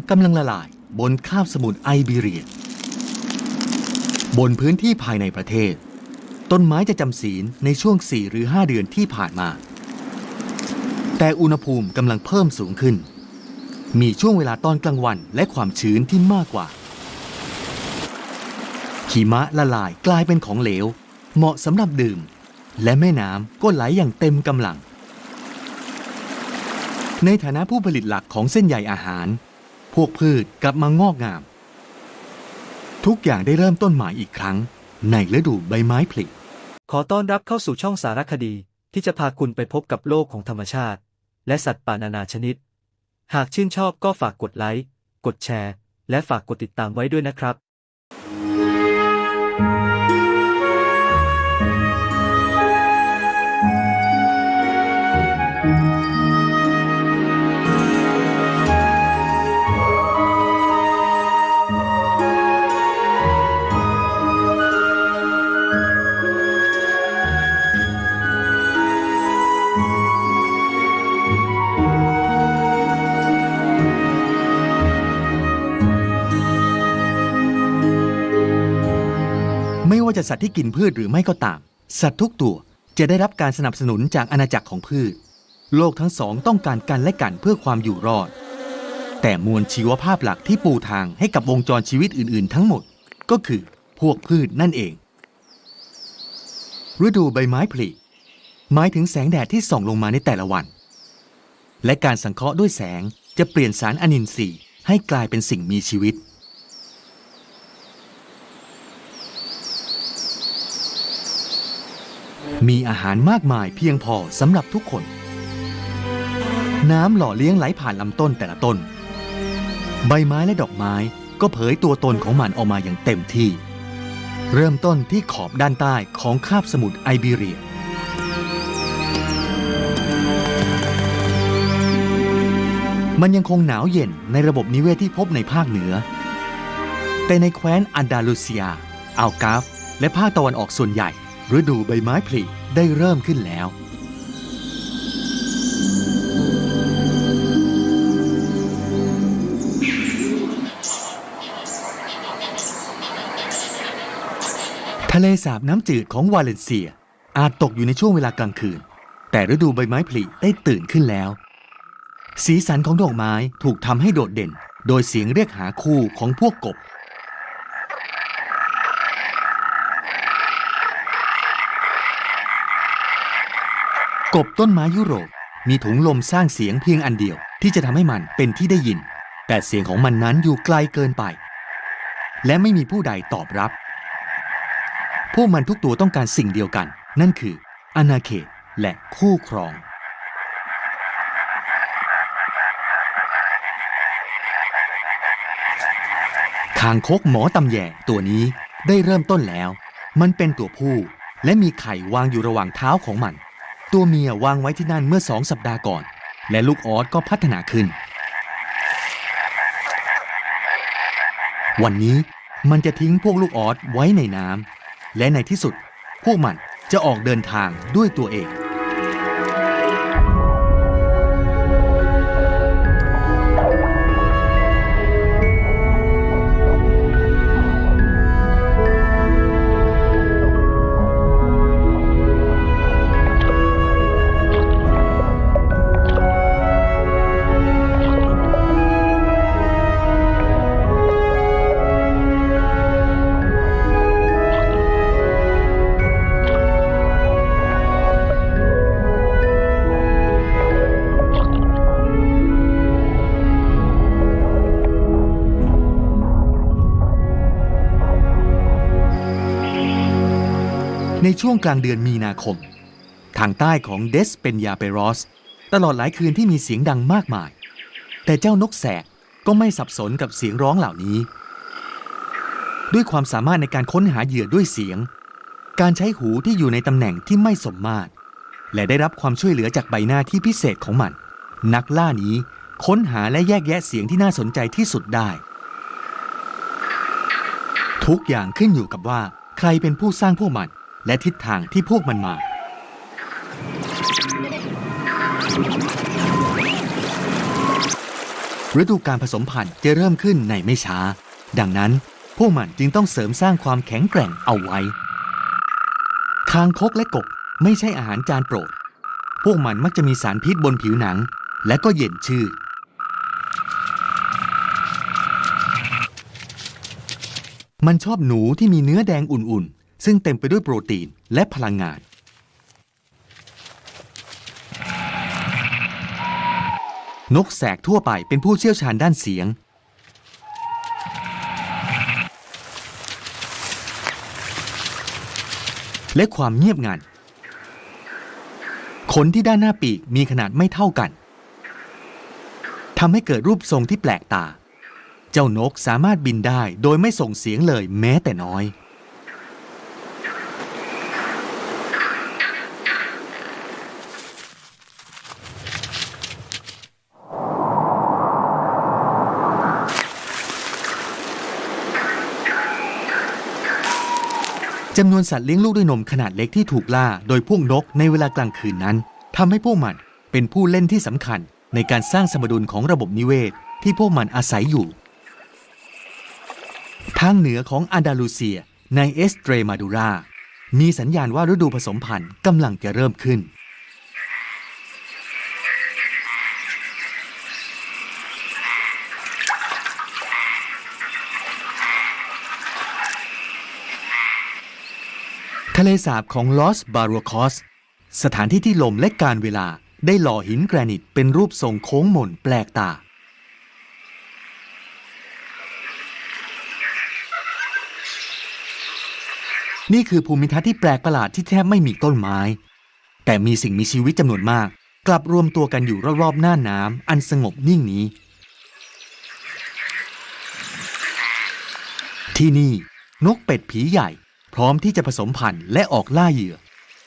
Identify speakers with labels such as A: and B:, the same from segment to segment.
A: กำลังละลายบนคาบสมุทรไอเบเรียบนพื้นที่ภายในประเทศต้นไม้จะจำศีลในช่วง4 หรือ 5 เดือนที่ผ่านมาแต่อุณหภูมิกำลังเพิ่มสูงขึ้นมีช่วงเวลาตอนกลางวันและความชื้นที่มากกว่าหิมะละลายกลายเป็นของเหลวเหมาะสำหรับดื่มและแม่น้ำก็ไหลอย่างเต็มกำลังในฐานะผู้ผลิตหลักของเส้นใยอาหารพวกพืชกลับมางอกงามทุกอย่างได้เริ่มต้นใหม่อีกครั้งในฤดูใบไม้ผลิ
B: ขอต้อนรับเข้าสู่ช่องสารคดีที่จะพาคุณไปพบกับโลกของธรรมชาติและสัตว์ป่านานาชนิดหากชื่นชอบก็ฝากกดไลค์กดแชร์และฝากกดติดตามไว้ด้วยนะครับ
A: ไม่ว่าจะสัตว์ที่กินพืชหรือไม่ก็ตามสัตว์ทุกตัวจะได้รับการสนับสนุนจากอาณาจักรของพืชโลกทั้งสองต้องการกันและกันเพื่อความอยู่รอดแต่มวลชีวภาพหลักที่ปูทางให้กับวงจรชีวิตอื่นๆทั้งหมดก็คือพวกพืชนั่นเองฤดูใบไม้ผลิหมายถึงแสงแดดที่ส่องลงมาในแต่ละวันและการสังเคราะห์ด้วยแสงจะเปลี่ยนสารอนินทรีย์ให้กลายเป็นสิ่งมีชีวิตมีอาหารมากมายเพียงพอสำหรับทุกคนน้ำหล่อเลี้ยงไหลผ่านลำต้นแต่ละต้นใบไม้และดอกไม้ก็เผยตัวตนของมันออกมาอย่างเต็มที่เริ่มต้นที่ขอบด้านใต้ของคาบสมุทรไอเบเรียมันยังคงหนาวเย็นในระบบนิเวศที่พบในภาคเหนือแต่ในแคว้นอันดาลูเซียอัลกาฟและภาคตะวันออกส่วนใหญ่ฤดูใบไม้ผลิได้เริ่มขึ้นแล้วทะเลสาบน้ำจืดของวาเลนเซียอาจตกอยู่ในช่วงเวลากลางคืนแต่ฤดูใบไม้ผลิได้ตื่นขึ้นแล้วสีสันของดอกไม้ถูกทำให้โดดเด่นโดยเสียงเรียกหาคู่ของพวกกบกบต้นไม้ยุโรปมีถุงลมสร้างเสียงเพียงอันเดียวที่จะทำให้มันเป็นที่ได้ยินแต่เสียงของมันนั้นอยู่ไกลเกินไปและไม่มีผู้ใดตอบรับพวกมันทุกตัวต้องการสิ่งเดียวกันนั่นคืออาณาเขตและคู่ครองคางคกหมอตำแยตัวนี้ได้เริ่มต้นแล้วมันเป็นตัวผู้และมีไข่วางอยู่ระหว่างเท้าของมันตัวเมียวางไว้ที่นั่นเมื่อ2 สัปดาห์ก่อนและลูกออสก็พัฒนาขึ้นวันนี้มันจะทิ้งพวกลูกออสไว้ในน้ำและในที่สุดพวกมันจะออกเดินทางด้วยตัวเองในช่วงกลางเดือนมีนาคมทางใต้ของเดสเปนยาเปโรสตลอดหลายคืนที่มีเสียงดังมากมายแต่เจ้านกแสกก็ไม่สับสนกับเสียงร้องเหล่านี้ด้วยความสามารถในการค้นหาเหยื่อด้วยเสียงการใช้หูที่อยู่ในตำแหน่งที่ไม่สมมาตรและได้รับความช่วยเหลือจากใบหน้าที่พิเศษของมันนักล่านี้ค้นหาและแยกแยะเสียงที่น่าสนใจที่สุดได้ทุกอย่างขึ้นอยู่กับว่าใครเป็นผู้สร้างพวกมันและทิศทางที่พวกมันมาฤดูการผสมพันธุ์จะเริ่มขึ้นในไม่ช้าดังนั้นพวกมันจึงต้องเสริมสร้างความแข็งแกร่งเอาไว้คางคกและกบไม่ใช่อาหารจานโปรดพวกมันมักจะมีสารพิษบนผิวหนังและก็เย็นชืดมันชอบหนูที่มีเนื้อแดงอุ่นๆซึ่งเต็มไปด้วยโปรตีนและพลังงานนกแสกทั่วไปเป็นผู้เชี่ยวชาญด้านเสียงและความเงียบงันขนที่ด้านหน้าปีกมีขนาดไม่เท่ากันทำให้เกิดรูปทรงที่แปลกตาเจ้านกสามารถบินได้โดยไม่ส่งเสียงเลยแม้แต่น้อยจำนวนสัตว์เลี้ยงลูกด้วยนมขนาดเล็กที่ถูกล่าโดยพวกนกในเวลากลางคืนนั้นทำให้พวกมันเป็นผู้เล่นที่สำคัญในการสร้างสมดุลของระบบนิเวศที่พวกมันอาศัยอยู่ทางเหนือของอันดาลูเซียในเอสเตรมาดูรามีสัญญาณว่าฤดูผสมพันธุ์กำลังจะเริ่มขึ้นทะเลสาบของลอสบาโรคอสสถานที่ที่ลมและการเวลาได้หล่อหินแกรนิตเป็นรูปทรงโค้งมนแปลกตานี่คือภูมิทัศน์ที่แปลกประหลาดที่แทบไม่มีต้นไม้แต่มีสิ่งมีชีวิตจำนวนมากกลับรวมตัวกันอยู่รอบๆหน้าน้ำอันสงบนิ่งนี้ที่นี่นกเป็ดผีใหญ่พร้อมที่จะผสมพันธุ์และออกล่าเหยื่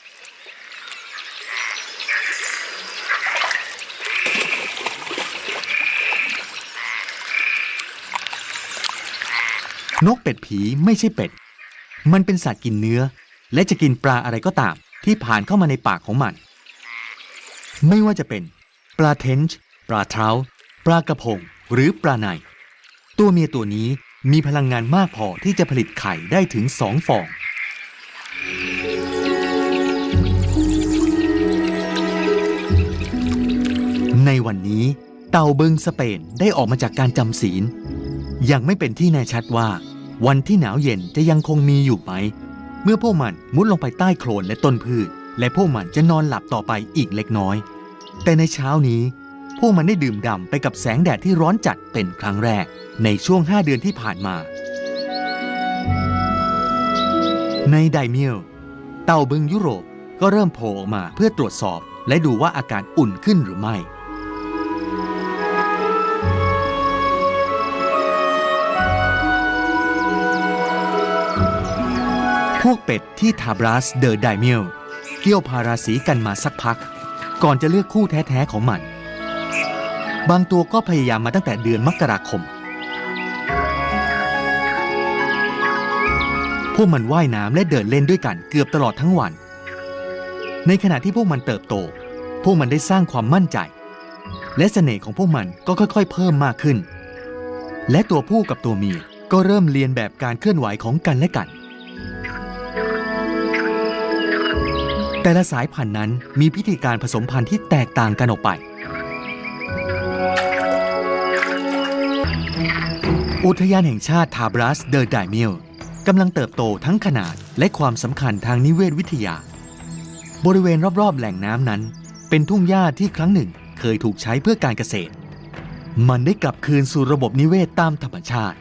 A: อนกเป็ดผีไม่ใช่เป็ดมันเป็นสัตว์กินเนื้อและจะกินปลาอะไรก็ตามที่ผ่านเข้ามาในปากของมันไม่ว่าจะเป็นปลาเทนช์ปลาเท้าปลากระพงหรือปลาในตัวเมียตัวนี้มีพลังงานมากพอที่จะผลิตไข่ได้ถึง2 ฟองในวันนี้เต่าเบิงสเปนได้ออกมาจากการจำศีลยังไม่เป็นที่แน่ชัดว่าวันที่หนาวเย็นจะยังคงมีอยู่ไหมเมื่อพวกมันมุดลงไปใต้โคลนและต้นพืชและพวกมันจะนอนหลับต่อไปอีกเล็กน้อยแต่ในเช้านี้พวกมันได้ดื่มด่ำไปกับแสงแดดที่ร้อนจัดเป็นครั้งแรกในช่วง5 เดือนที่ผ่านมาในไดเมียลเต่าเบิงยุโรปก็เริ่มโผล่ออกมาเพื่อตรวจสอบและดูว่าอากาศอุ่นขึ้นหรือไม่พวกเป็ดที่ทาบรัสเดอไดเมียลเกี่ยวพาราสีกันมาสักพักก่อนจะเลือกคู่แท้ๆของมันบางตัวก็พยายามมาตั้งแต่เดือนมกราคมพวกมันว่ายน้ำและเดินเล่นด้วยกันเกือบตลอดทั้งวันในขณะที่พวกมันเติบโตพวกมันได้สร้างความมั่นใจและเสน่ห์ของพวกมันก็ค่อยๆเพิ่มมากขึ้นและตัวผู้กับตัวเมียก็เริ่มเรียนแบบการเคลื่อนไหวของกันและกันแต่ละสายพันธุ์นั้นมีพิธีการผสมพันธุ์ที่แตกต่างกันออกไปอุทยานแห่งชาติทาบรัสเดอไดเมียลกำลังเติบโตทั้งขนาดและความสำคัญทางนิเวศวิทยาบริเวณรอบๆแหล่งน้ำนั้นเป็นทุ่งหญ้าที่ครั้งหนึ่งเคยถูกใช้เพื่อการเกษตรมันได้กลับคืนสู่ระบบนิเวศตามธรรมชาติ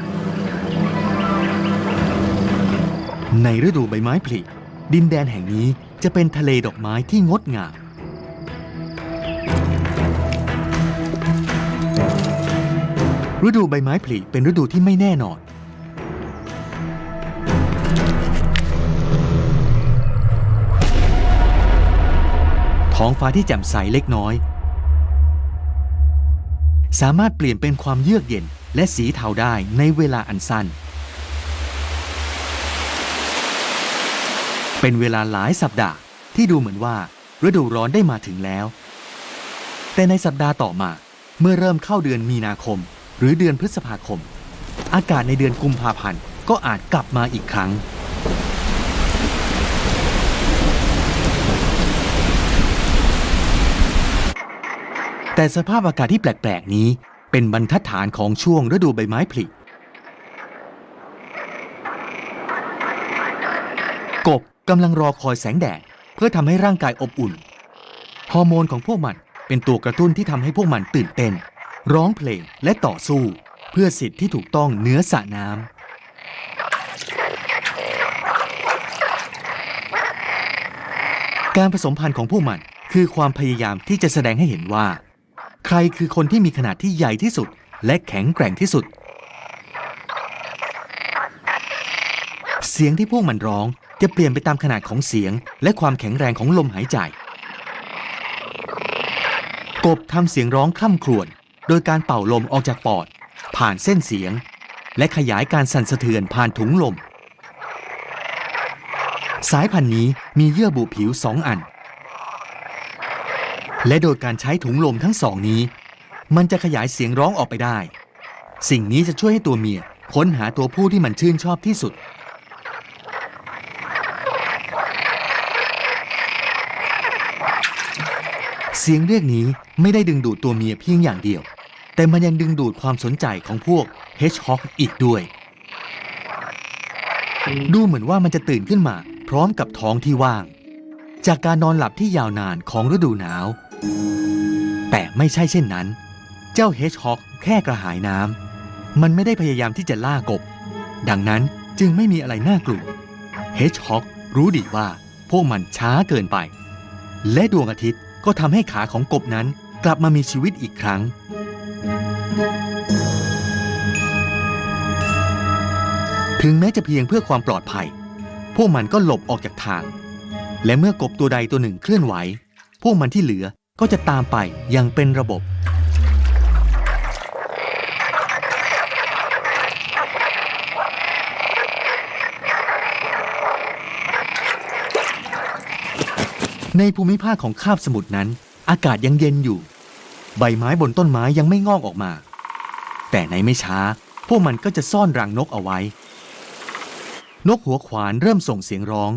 A: ในฤดูใบไม้ผลิดินแดนแห่งนี้จะเป็นทะเลดอกไม้ที่งดงามฤดูใบไม้ผลิเป็นฤดูที่ไม่แน่นอนท้องฟ้าที่แจ่มใสเล็กน้อยสามารถเปลี่ยนเป็นความเยือกเย็นและสีเทาได้ในเวลาอันสั้นเป็นเวลาหลายสัปดาห์ที่ดูเหมือนว่าฤดูร้อนได้มาถึงแล้วแต่ในสัปดาห์ต่อมาเมื่อเริ่มเข้าเดือนมีนาคมหรือเดือนพฤษภาคมอากาศในเดือนกุมภาพันธ์ก็อาจกลับมาอีกครั้งแต่สภาพอากาศที่แปลกๆนี้เป็นบรรทัดฐานของช่วงฤดูใบไม้ผลิกบกำลังรอคอยแสงแดดเพื่อทำให้ร่างกายอบอุ่นฮอร์โมนของพวกมันเป็นตัวกระตุ้นที่ทำให้พวกมันตื่นเต้นร้องเพลงและต่อสู้เพื่อสิทธิ์ที่ถูกต้องเหนือสระน้ำการผสมพันธุ์ของพวกมันคือความพยายามที่จะแสดงให้เห็นว่าใครคือคนที่มีขนาดที่ใหญ่ที่สุดและแข็งแกร่งที่สุดเสียงที่พวกมันร้องจะเปลี่ยนไปตามขนาดของเสียงและความแข็งแรงของลมหายใจกบทำเสียงร้องคร่ำครวญโดยการเป่าลมออกจากปอดผ่านเส้นเสียงและขยายการสั่นสะเทือนผ่านถุงลมสายพันธุ์นี้มีเยื่อบุผิว2 อันและโดยการใช้ถุงลมทั้ง2นี้มันจะขยายเสียงร้องออกไปได้สิ่งนี้จะช่วยให้ตัวเมียค้นหาตัวผู้ที่มันชื่นชอบที่สุดเสียงเรียกนี้ไม่ได้ดึงดูดตัวเมียเพียงอย่างเดียวแต่มันยังดึงดูดความสนใจของพวก Hedgehog อีกด้วยดูเหมือนว่ามันจะตื่นขึ้นมาพร้อมกับท้องที่ว่างจากการนอนหลับที่ยาวนานของฤดูหนาวแต่ไม่ใช่เช่นนั้นเจ้า Hedgehog แค่กระหายน้ำมันไม่ได้พยายามที่จะล่ากบดังนั้นจึงไม่มีอะไรน่ากลัว Hedgehog รู้ดีว่าพวกมันช้าเกินไปและดวงอาทิตย์ก็ทำให้ขาของกบนั้นกลับมามีชีวิตอีกครั้งถึงแม้จะเพียงเพื่อความปลอดภัยพวกมันก็หลบออกจากทางและเมื่อกบตัวใดตัวหนึ่งเคลื่อนไหวพวกมันที่เหลือก็จะตามไปอย่างเป็นระบบในภูมิภาคของคาบสมุทรนั้นอากาศยังเย็นอยู่ใบไม้บนต้นไม้ยังไม่งอกออกมาแต่ในไม่ช้าพวกมันก็จะซ่อนรังนกเอาไว้นกหัวขวานเริ่มส่งเสียงร้อง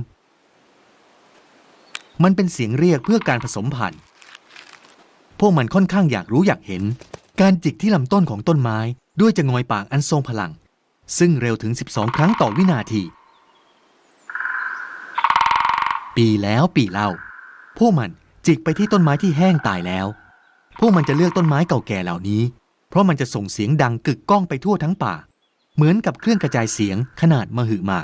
A: มันเป็นเสียงเรียกเพื่อการผสมพันธุ์พวกมันค่อนข้างอยากรู้อยากเห็นการจิกที่ลำต้นของต้นไม้ด้วยจะงอยปากอันทรงพลังซึ่งเร็วถึง12 ครั้งต่อวินาทีปีแล้วปีเล่าพวกมันจิกไปที่ต้นไม้ที่แห้งตายแล้วพวกมันจะเลือกต้นไม้เก่าแก่เหล่านี้เพราะมันจะส่งเสียงดังกึกก้องไปทั่วทั้งป่าเหมือนกับเครื่องกระจายเสียงขนาดมหึมา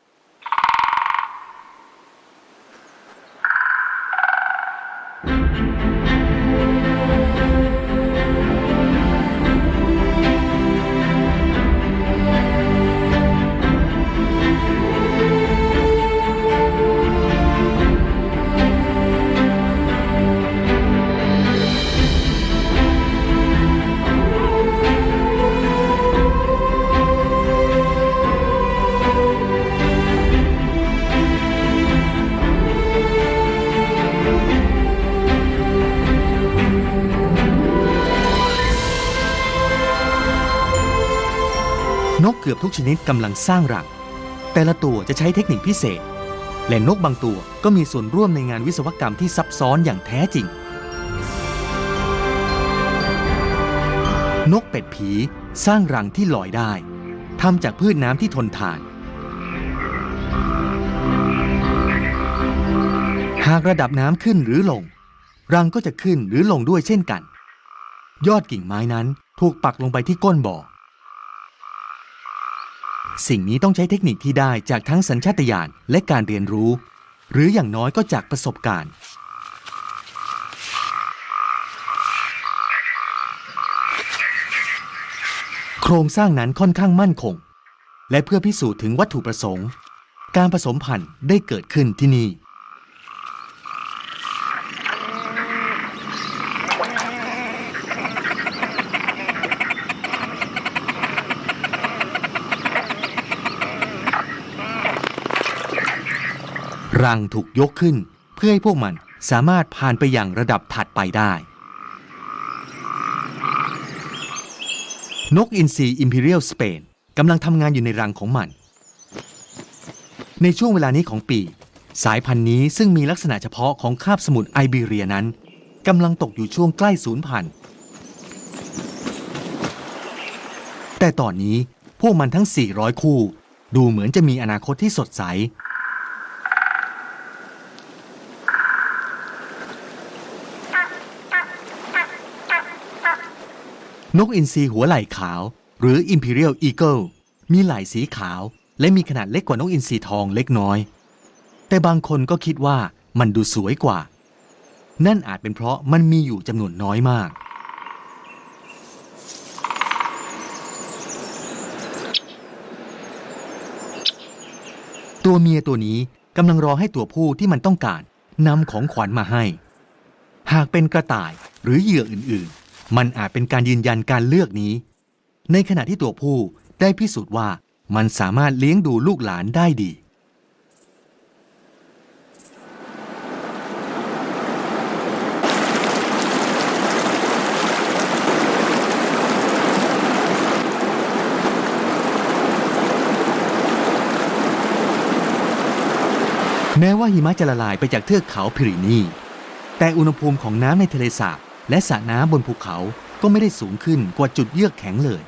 A: นกเกือบทุกชนิดกำลังสร้างรังแต่ละตัวจะใช้เทคนิคพิเศษและนกบางตัวก็มีส่วนร่วมในงานวิศวกรรมที่ซับซ้อนอย่างแท้จริงนกเป็ดผีสร้างรังที่ลอยได้ทำจากพืชน้ำที่ทนทานหากระดับน้ำขึ้นหรือลงรังก็จะขึ้นหรือลงด้วยเช่นกันยอดกิ่งไม้นั้นถูกปักลงไปที่ก้นบ่อสิ่งนี้ต้องใช้เทคนิคที่ได้จากทั้งสัญชาตญาณและการเรียนรู้หรืออย่างน้อยก็จากประสบการณ์โครงสร้างนั้นค่อนข้างมั่นคงและเพื่อพิสูจน์ถึงวัตถุประสงค์การผสมพันธุ์ได้เกิดขึ้นที่นี่รังถูกยกขึ้นเพื่อให้พวกมันสามารถผ่านไปยังระดับถัดไปได้นกอินทรี Imperial Spain กำลังทำงานอยู่ในรังของมันในช่วงเวลานี้ของปีสายพันธุ์นี้ซึ่งมีลักษณะเฉพาะของคาบสมุทรไอเบเรียนั้นกำลังตกอยู่ช่วงใกล้สูญพันธุ์แต่ตอนนี้พวกมันทั้ง400คู่ดูเหมือนจะมีอนาคตที่สดใสนกอินทรีหัวไหล่ขาวหรือ Imperial Eagle มีไหล่สีขาวและมีขนาดเล็กกว่านกอินทรีทองเล็กน้อยแต่บางคนก็คิดว่ามันดูสวยกว่านั่นอาจเป็นเพราะมันมีอยู่จำนวนน้อยมากตัวเมียตัวนี้กำลังรอให้ตัวผู้ที่มันต้องการนำของขวัญมาให้หากเป็นกระต่ายหรือเหยื่ออื่นๆมันอาจเป็นการยืนยันการเลือกนี้ในขณะที่ตัวผู้ได้พิสูจน์ว่ามันสามารถเลี้ยงดูลูกหลานได้ดีแม้ว่าหิมะจะละลายไปจากเทือกเขาพิรีนีแต่อุณหภูมิของน้ำในทะเลสาบและสระน้ำบนภูเขาก็ไม่ได้สูงขึ้นกว่าจุดเยือกแข็งเลย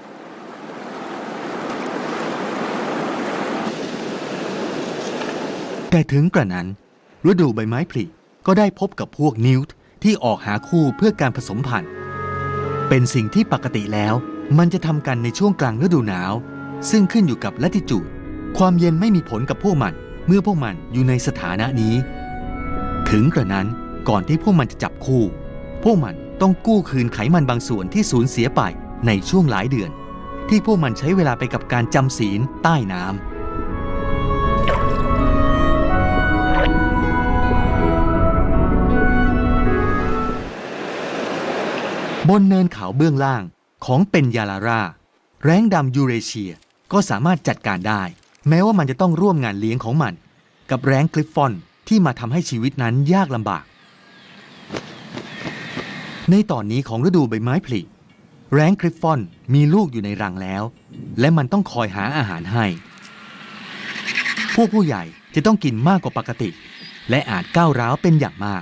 A: แต่ถึงกระนั้นฤดูใบไม้ผลิก็ได้พบกับพวกนิวต์ที่ออกหาคู่เพื่อการผสมพันธุ์เป็นสิ่งที่ปกติแล้วมันจะทำกันในช่วงกลางฤดูหนาวซึ่งขึ้นอยู่กับลัติจูดความเย็นไม่มีผลกับพวกมันเมื่อพวกมันอยู่ในสถานะนี้ถึงกระนั้นก่อนที่พวกมันจะจับคู่พวกมันต้องกู้คืนไขมันบางส่วนที่สูญเสียไปในช่วงหลายเดือนที่พวกมันใช้เวลาไปกับการจำศีลใต้น้ำบนเนินเขาเบื้องล่างของเป็นยาลาราแร้งดำยูเรเชียก็สามารถจัดการได้แม้ว่ามันจะต้องร่วมงานเลี้ยงของมันกับแร้งคลิฟฟอนที่มาทำให้ชีวิตนั้นยากลำบากในตอนนี้ของฤดูใบไม้ผลิแร้งคลิฟฟอนมีลูกอยู่ในรังแล้วและมันต้องคอยหาอาหารให้พวกผู้ใหญ่จะต้องกินมากกว่าปกติและอาจก้าวร้าวเป็นอย่างมาก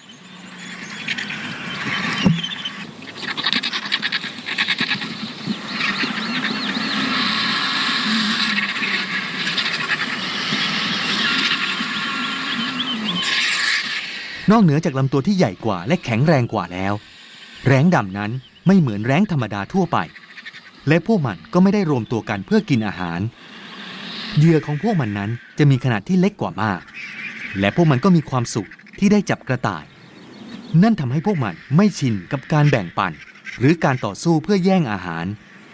A: นอกเหนือจากลำตัวที่ใหญ่กว่าและแข็งแรงกว่าแล้วแร้งดำนั้นไม่เหมือนแร้งธรรมดาทั่วไปและพวกมันก็ไม่ได้รวมตัวกันเพื่อกินอาหารเหยื่อของพวกมันนั้นจะมีขนาดที่เล็กกว่ามากและพวกมันก็มีความสุขที่ได้จับกระต่ายนั่นทำให้พวกมันไม่ชินกับการแบ่งปันหรือการต่อสู้เพื่อแย่งอาหาร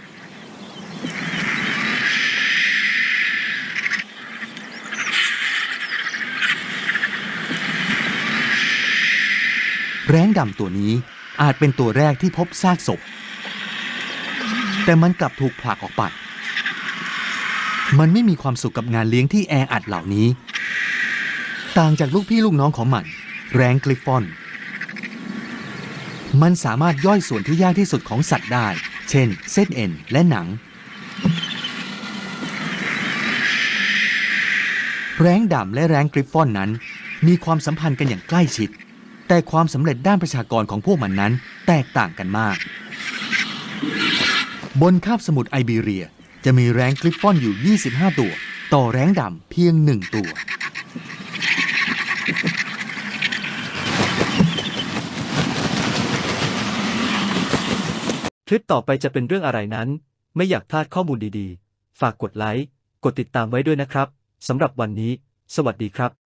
A: แร้งดำตัวนี้อาจเป็นตัวแรกที่พบซากศพแต่มันกลับถูกผลักออกไปมันไม่มีความสุขกับงานเลี้ยงที่แออัดเหล่านี้ต่างจากลูกพี่ลูกน้องของมันแร้งคลิฟฟอนมันสามารถย่อยส่วนที่ยากที่สุดของสัตว์ได้เช่นเส้นเอ็นและหนังแร้งดำและแร้งคลิฟฟอนนั้นมีความสัมพันธ์กันอย่างใกล้ชิดแต่ความสำเร็จด้านประชากรของพวกมันนั้นแตกต่างกันมากบนคาบสมุทรไอเบเรียจะมีแร้งคลิฟฟอนอยู่25ตัวต่อแร้งดำเพียง1ตัว
B: คลิปต่อไปจะเป็นเรื่องอะไรนั้นไม่อยากพลาดข้อมูลดีๆฝากกดไลค์กดติดตามไว้ด้วยนะครับสำหรับวันนี้สวัสดีครับ